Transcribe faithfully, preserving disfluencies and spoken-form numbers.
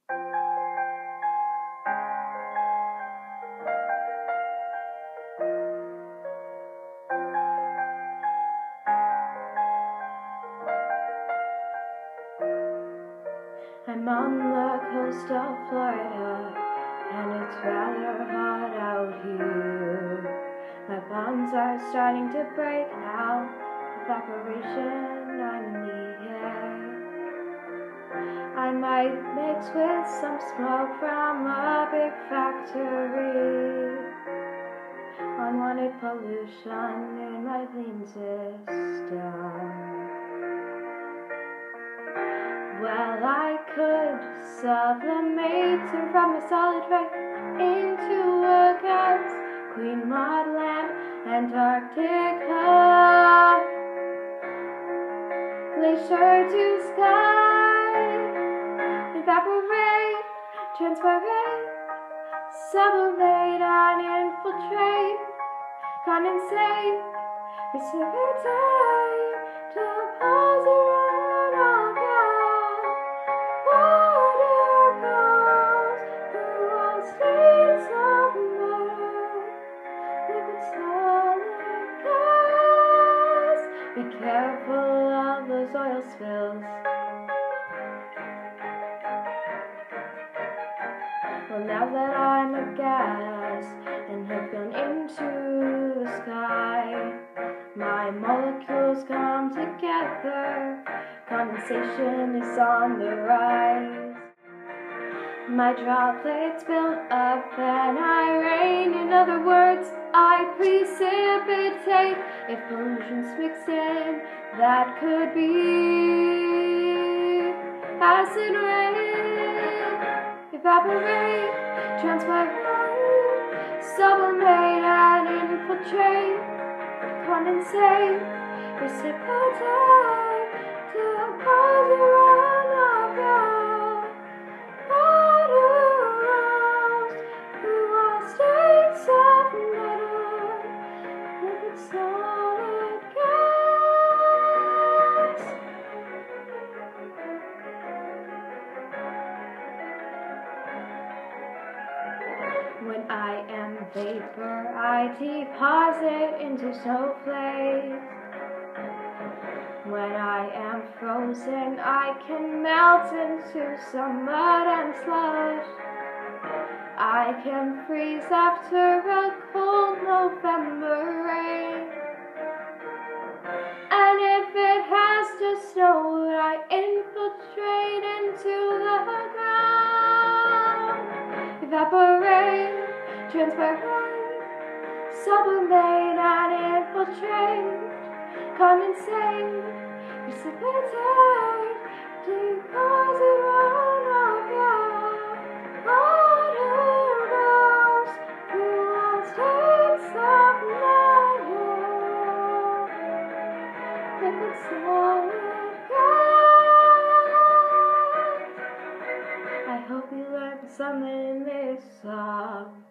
I'm on the coast of Florida, and it's rather hot out here. My bones are starting to break now, evaporation I'm in the air. I might mix with some smoke from a big factory. Unwanted pollution in my lean system. Well, I could sublimate from a solid right into a gas, Queen-Maud land, Antarctica, glacier to sky, evaporate, transpirate, sublimate and infiltrate, condensate, precipitate, deposit run of gas. Water goes through all states of matter, liquid, solid, gas. Be careful of those oil spills. Well, now that I'm a gas and have gone into the sky, my molecules come together, condensation is on the rise. My droplets build up and I rain, in other words, I precipitate. If pollution's mixed in, that could be acid rain. Evaporate, transpirate, sublimate and infiltrate, condensate, precipitate, deposit run of gas. Water rolls through all states of matter, liquid, solid, gas. When I am vapor, I deposit into snowflakes. When I am frozen, I can melt into some mud and slush. I can freeze after a cold November rain. And if it has to snow, I infiltrate into the ground. Evaporate, transpirate, sublimate and infiltrate, condensate, precipitate, deposit run of gas. Water goes through all states of matter, liquid, solid, gas. I hope you learned something in this song.